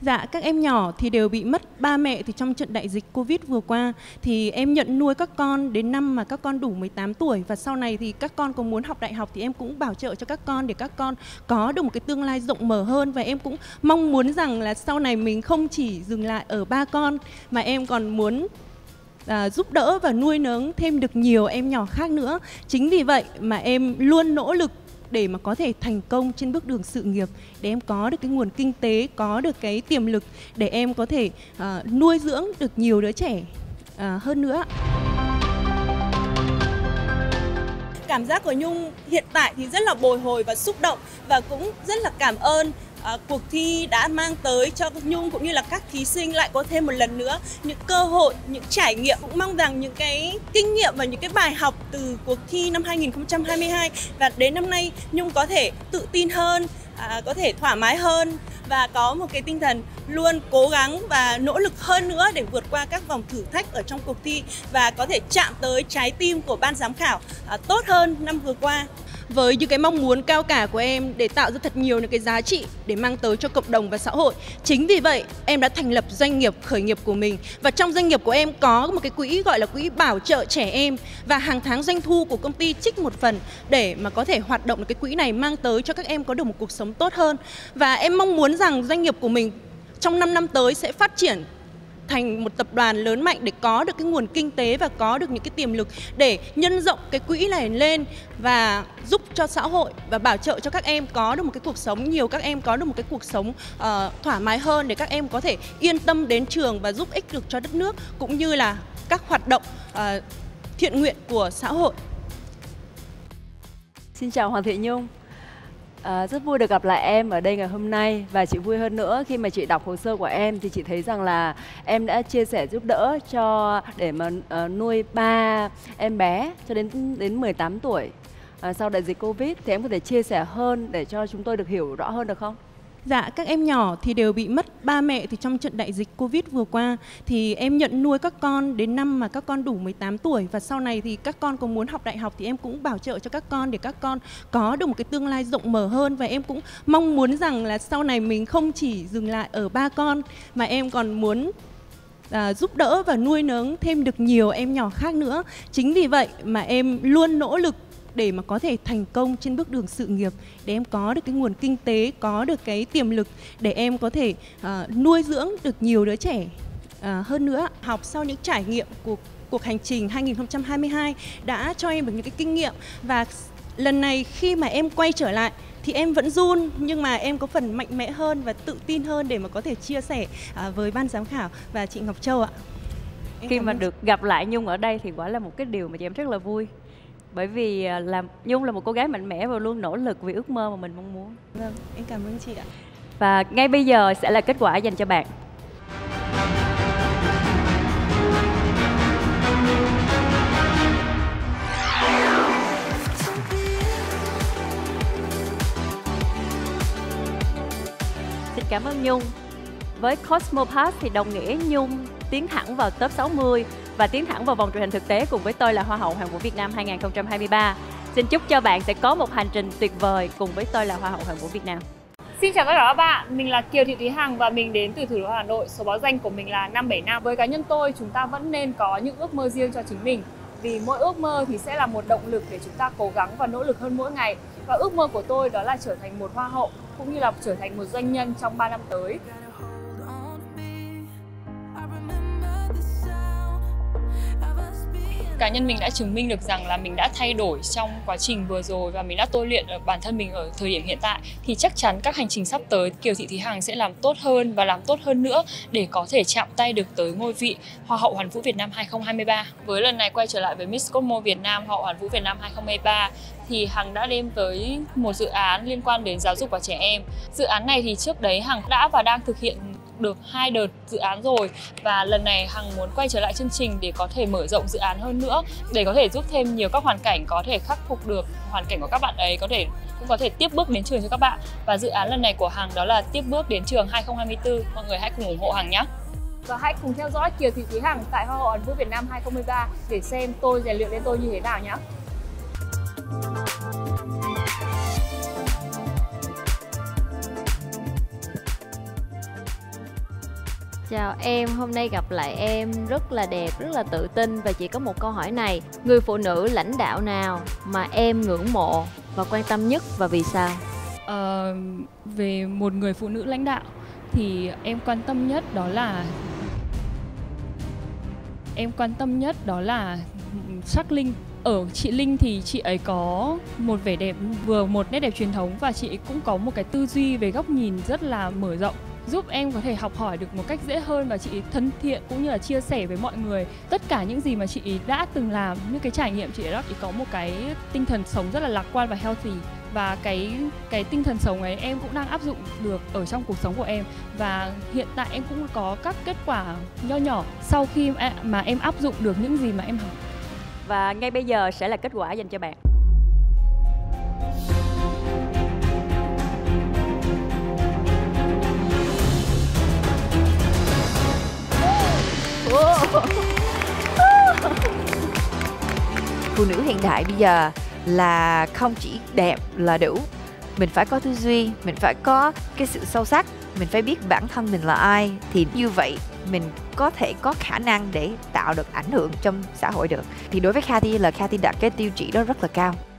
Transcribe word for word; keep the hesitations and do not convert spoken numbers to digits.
Dạ, các em nhỏ thì đều bị mất ba mẹ thì trong trận đại dịch Covid vừa qua thì em nhận nuôi các con đến năm mà các con đủ mười tám tuổi, và sau này thì các con có muốn học đại học thì em cũng bảo trợ cho các con để các con có được một cái tương lai rộng mở hơn. Và em cũng mong muốn rằng là sau này mình không chỉ dừng lại ở ba con mà em còn muốn À, giúp đỡ và nuôi nấng thêm được nhiều em nhỏ khác nữa. Chính vì vậy mà em luôn nỗ lực để mà có thể thành công trên bước đường sự nghiệp, để em có được cái nguồn kinh tế, có được cái tiềm lực để em có thể à, nuôi dưỡng được nhiều đứa trẻ à, hơn nữa. Cảm giác của Nhung hiện tại thì rất là bồi hồi và xúc động, và cũng rất là cảm ơn À, cuộc thi đã mang tới cho Nhung cũng như là các thí sinh lại có thêm một lần nữa những cơ hội, những trải nghiệm. Cũng mong rằng những cái kinh nghiệm và những cái bài học từ cuộc thi năm hai nghìn không trăm hai mươi hai và đến năm nay Nhung có thể tự tin hơn, à, có thể thoải mái hơn và có một cái tinh thần luôn cố gắng và nỗ lực hơn nữa để vượt qua các vòng thử thách ở trong cuộc thi và có thể chạm tới trái tim của ban giám khảo à, tốt hơn năm vừa qua. Với những cái mong muốn cao cả của em để tạo ra thật nhiều những cái giá trị để mang tới cho cộng đồng và xã hội. Chính vì vậy, em đã thành lập doanh nghiệp khởi nghiệp của mình. Và trong doanh nghiệp của em có một cái quỹ gọi là quỹ bảo trợ trẻ em. Và hàng tháng doanh thu của công ty trích một phần để mà có thể hoạt động cái quỹ này mang tới cho các em có được một cuộc sống tốt hơn. Và em mong muốn rằng doanh nghiệp của mình trong năm năm tới sẽ phát triển thành một tập đoàn lớn mạnh để có được cái nguồn kinh tế và có được những cái tiềm lực để nhân rộng cái quỹ này lên và giúp cho xã hội và bảo trợ cho các em có được một cái cuộc sống, nhiều các em có được một cái cuộc sống uh, thoải mái hơn để các em có thể yên tâm đến trường và giúp ích được cho đất nước cũng như là các hoạt động uh, thiện nguyện của xã hội. Xin chào Hoàng Thị Nhung. À, rất vui được gặp lại em ở đây ngày hôm nay, và chị vui hơn nữa khi mà chị đọc hồ sơ của em thì chị thấy rằng là em đã chia sẻ giúp đỡ cho để mà uh, nuôi ba em bé cho đến đến mười tám tuổi à, sau đại dịch Covid. Thì em có thể chia sẻ hơn để cho chúng tôi được hiểu rõ hơn được không? Dạ, các em nhỏ thì đều bị mất ba mẹ thì trong trận đại dịch Covid vừa qua thì em nhận nuôi các con đến năm mà các con đủ mười tám tuổi, và sau này thì các con có muốn học đại học thì em cũng bảo trợ cho các con để các con có được một cái tương lai rộng mở hơn. Và em cũng mong muốn rằng là sau này mình không chỉ dừng lại ở ba con mà em còn muốn À, giúp đỡ và nuôi nấng thêm được nhiều em nhỏ khác nữa. Chính vì vậy mà em luôn nỗ lực để mà có thể thành công trên bước đường sự nghiệp, để em có được cái nguồn kinh tế, có được cái tiềm lực để em có thể à, nuôi dưỡng được nhiều đứa trẻ à, hơn nữa. Học sau những trải nghiệm của cuộc hành trình hai nghìn không trăm hai mươi hai đã cho em được những cái kinh nghiệm, và lần này khi mà em quay trở lại thì em vẫn run, nhưng mà em có phần mạnh mẽ hơn và tự tin hơn để mà có thể chia sẻ à, với ban giám khảo và chị Ngọc Châu ạ. Em khi mà ơn. Được gặp lại Nhung ở đây thì quả là một cái điều mà chị em rất là vui. Bởi vì là Nhung là một cô gái mạnh mẽ và luôn nỗ lực vì ước mơ mà mình mong muốn. Vâng, em cảm ơn chị ạ. Và ngay bây giờ sẽ là kết quả dành cho bạn. Xin cảm ơn Nhung. Với Cosmo Pass thì đồng nghĩa Nhung tiến thẳng vào top sáu mươi và tiến thẳng vào vòng truyền hình thực tế cùng với tôi là Hoa hậu Hoàn vũ Việt Nam hai nghìn không trăm hai mươi ba. Xin chúc cho bạn sẽ có một hành trình tuyệt vời cùng với tôi là Hoa hậu Hoàn vũ Việt Nam. Xin chào tất cả các bạn, mình là Kiều Thị Thúy Hằng và mình đến từ thủ đô Hà Nội. Số báo danh của mình là năm bảy năm. Với cá nhân tôi, chúng ta vẫn nên có những ước mơ riêng cho chính mình. Vì mỗi ước mơ thì sẽ là một động lực để chúng ta cố gắng và nỗ lực hơn mỗi ngày. Và ước mơ của tôi đó là trở thành một hoa hậu cũng như là trở thành một doanh nhân trong ba năm tới. Cá nhân mình đã chứng minh được rằng là mình đã thay đổi trong quá trình vừa rồi và mình đã tôi luyện ở bản thân mình ở thời điểm hiện tại, thì chắc chắn các hành trình sắp tới Kiều Thị Thúy Hằng sẽ làm tốt hơn và làm tốt hơn nữa để có thể chạm tay được tới ngôi vị Hoa hậu Hoàn vũ Việt Nam hai nghìn không trăm hai mươi ba. Với lần này quay trở lại với Miss Cosmo Việt Nam Hoa hậu Hoàn vũ Việt Nam hai nghìn không trăm hai mươi ba thì Hằng đã đem tới một dự án liên quan đến giáo dục và trẻ em. Dự án này thì trước đấy Hằng đã và đang thực hiện được hai đợt dự án rồi, và lần này Hằng muốn quay trở lại chương trình để có thể mở rộng dự án hơn nữa, để có thể giúp thêm nhiều các hoàn cảnh có thể khắc phục được hoàn cảnh của các bạn ấy, có thể cũng có thể tiếp bước đến trường cho các bạn. Và dự án lần này của Hằng đó là tiếp bước đến trường hai nghìn không trăm hai mươi tư. Mọi người hãy cùng ủng hộ Hằng nhé. Và hãy cùng theo dõi Kiều Thị Thúy Hằng tại Hoa hậu Hoàn vũ Việt Nam hai nghìn không trăm hai mươi ba để xem tôi rèn luyện lên tôi như thế nào nhé. Chào em, hôm nay gặp lại em rất là đẹp, rất là tự tin và chỉ có một câu hỏi này. Người phụ nữ lãnh đạo nào mà em ngưỡng mộ và quan tâm nhất và vì sao? Ờ, về một người phụ nữ lãnh đạo thì em quan tâm nhất đó là em quan tâm nhất đó là sắc Linh. Ở chị Linh thì chị ấy có một vẻ đẹp, vừa một nét đẹp truyền thống và chị ấy cũng có một cái tư duy về góc nhìn rất là mở rộng, giúp em có thể học hỏi được một cách dễ hơn, và chị ấy thân thiện cũng như là chia sẻ với mọi người tất cả những gì mà chị ấy đã từng làm, những cái trải nghiệm chị ấy đã có một cái tinh thần sống rất là lạc quan và healthy. Và cái cái tinh thần sống ấy em cũng đang áp dụng được ở trong cuộc sống của em, và hiện tại em cũng có các kết quả nho nhỏ sau khi mà em áp dụng được những gì mà em học. Và ngay bây giờ sẽ là kết quả dành cho bạn. Phụ nữ hiện đại bây giờ là không chỉ đẹp là đủ, mình phải có tư duy, mình phải có cái sự sâu sắc, mình phải biết bản thân mình là ai, thì như vậy mình có thể có khả năng để tạo được ảnh hưởng trong xã hội được. Thì đối với Cathy là Cathy đặt cái tiêu chí đó rất là cao.